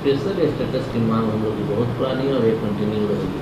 Special status की मांग हम लोग की बहुत पुरानी है और ये कंटिन्यू रहेगी।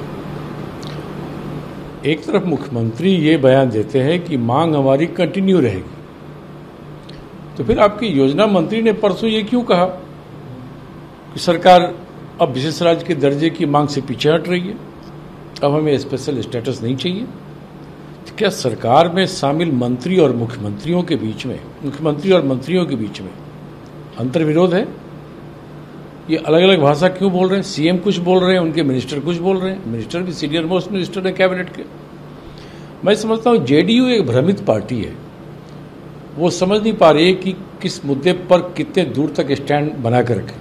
एक तरफ मुख्यमंत्री ये बयान देते हैं कि मांग हमारी कंटिन्यू रहेगी, तो फिर आपकी योजना मंत्री ने परसों ये क्यों कहा कि सरकार अब विशेष राज्य के दर्जे की मांग से पीछे हट रही है, अब हमें स्पेशल स्टेटस नहीं चाहिए? तो क्या सरकार में शामिल मंत्री और मुख्यमंत्रियों के बीच में, मुख्यमंत्री और मंत्रियों के बीच में अंतर्विरोध है? ये अलग अलग भाषा क्यों बोल रहे हैं? सीएम कुछ बोल रहे हैं, उनके मिनिस्टर कुछ बोल रहे हैं। मिनिस्टर भी सीनियर मोस्ट मिनिस्टर है कैबिनेट के। मैं समझता हूं जेडीयू एक भ्रमित पार्टी है। वो समझ नहीं पा रही है कि किस मुद्दे पर कितने दूर तक स्टैंड बना कर रखें।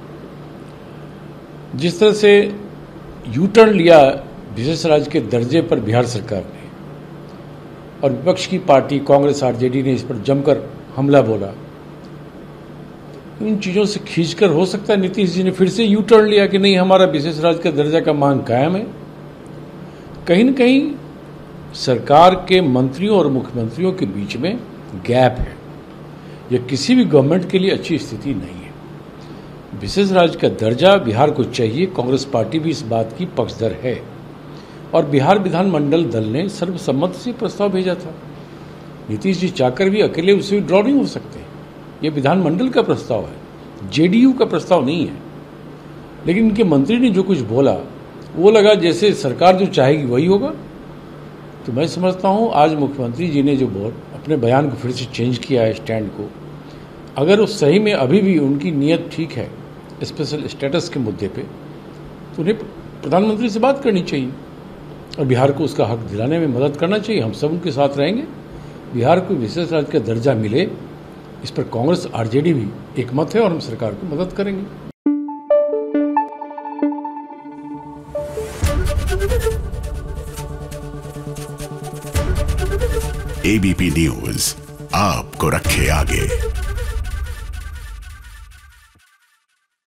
जिस तरह से यू टर्न लिया विशेष राज्य के दर्जे पर बिहार सरकार ने, और विपक्ष की पार्टी कांग्रेस आरजेडी ने इस पर जमकर हमला बोला, इन चीज़ों से खींचकर हो सकता है नीतीश जी ने फिर से यू टर्न लिया कि नहीं, हमारा विशेष राज्य का दर्जा का मांग कायम है। कहीं न कहीं सरकार के मंत्रियों और मुख्यमंत्रियों के बीच में गैप है। यह किसी भी गवर्नमेंट के लिए अच्छी स्थिति नहीं है। विशेष राज्य का दर्जा बिहार को चाहिए, कांग्रेस पार्टी भी इस बात की पक्षधर है, और बिहार विधानमंडल दल ने सर्वसम्मति से प्रस्ताव भेजा था। नीतीश जी चाहकर भी अकेले उसे विड्रॉ नहीं हो सकते। यह विधानमंडल का प्रस्ताव है, जेडीयू का प्रस्ताव नहीं है। लेकिन इनके मंत्री ने जो कुछ बोला वो लगा जैसे सरकार जो चाहेगी वही होगा। तो मैं समझता हूं आज मुख्यमंत्री जी ने जो अपने बयान को फिर से चेंज किया है, स्टैंड को, अगर उस सही में अभी भी उनकी नीयत ठीक है स्पेशल स्टेटस के मुद्दे पे, तो उन्हें प्रधानमंत्री से बात करनी चाहिए और बिहार को उसका हक दिलाने में मदद करना चाहिए। हम सब उनके साथ रहेंगे। बिहार को विशेष राज्य का दर्जा मिले, इस पर कांग्रेस आरजेडी भी एकमत है और हम सरकार को मदद करेंगे। एबीपी न्यूज आपको रखे आगे।